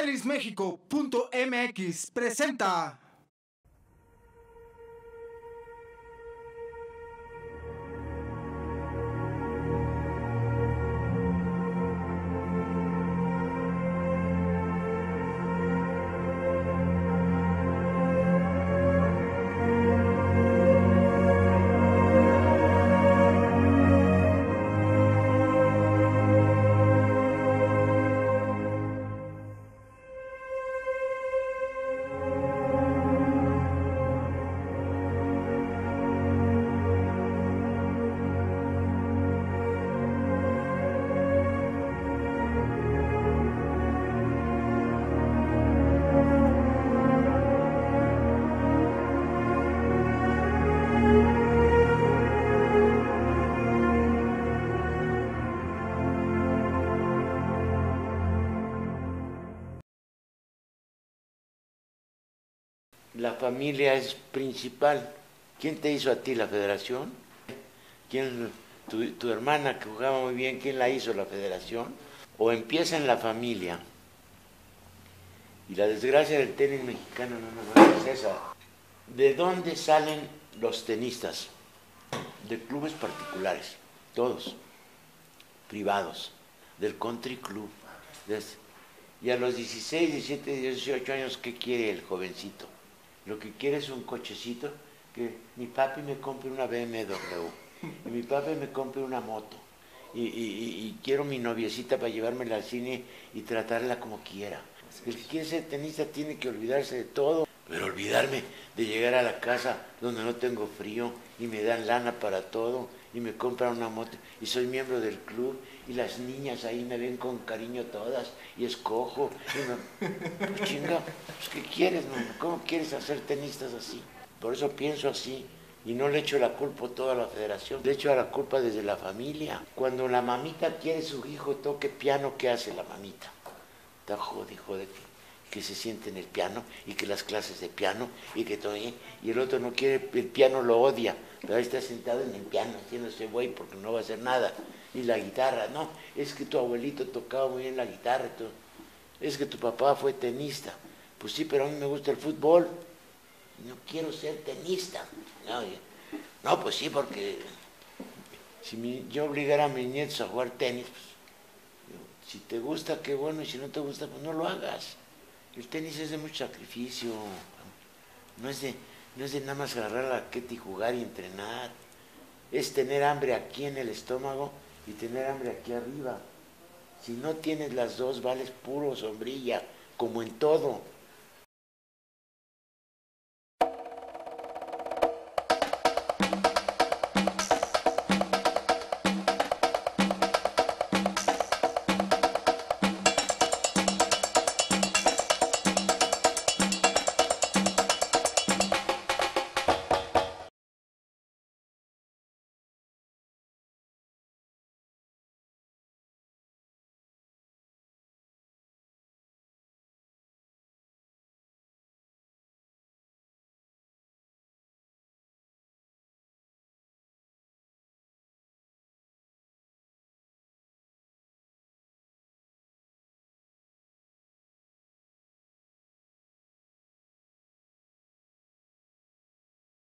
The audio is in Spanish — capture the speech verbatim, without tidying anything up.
tenis méxico punto m x presenta. La familia es principal. ¿Quién te hizo a ti la federación? ¿Quién, tu, tu hermana que jugaba muy bien, quién la hizo la federación? O empieza en la familia. Y la desgracia del tenis mexicano no nomás es esa. ¿De dónde salen los tenistas? De clubes particulares, todos, privados, del country club. Y a los dieciséis, diecisiete, dieciocho años, ¿qué quiere el jovencito? Lo que quiere es un cochecito, que mi papi me compre una B M W, y mi papi me compre una moto, y, y, y, y quiero mi noviecita para llevármela al cine y tratarla como quiera. El que quiere ser tenista tiene que olvidarse de todo, pero olvidarme de llegar a la casa donde no tengo frío y me dan lana para todo y me compran una moto y soy miembro del club y las niñas ahí me ven con cariño todas y escojo y me... pues chinga, pues ¿qué quieres, man? ¿Cómo quieres hacer tenistas así? Por eso pienso así y no le echo la culpa a toda la federación, le echo la culpa desde la familia. Cuando la mamita quiere su hijo toque piano, ¿qué hace la mamita? Está jodido, joder, que se siente en el piano y que las clases de piano y que todo, y el otro no quiere, el piano lo odia, pero ahí está sentado en el piano haciéndose güey porque no va a hacer nada. Y la guitarra, no, es que tu abuelito tocaba muy bien la guitarra, tú, es que tu papá fue tenista. Pues sí, pero a mí me gusta el fútbol, no quiero ser tenista. No, no pues sí, porque si mi, yo obligara a mis nietos a jugar tenis, pues, si te gusta, qué bueno, y si no te gusta, pues no lo hagas. El tenis es de mucho sacrificio, no es de, no es de nada más agarrar la raqueta y jugar y entrenar. Es tener hambre aquí en el estómago y tener hambre aquí arriba. Si no tienes las dos, vales puro sombrilla, como en todo.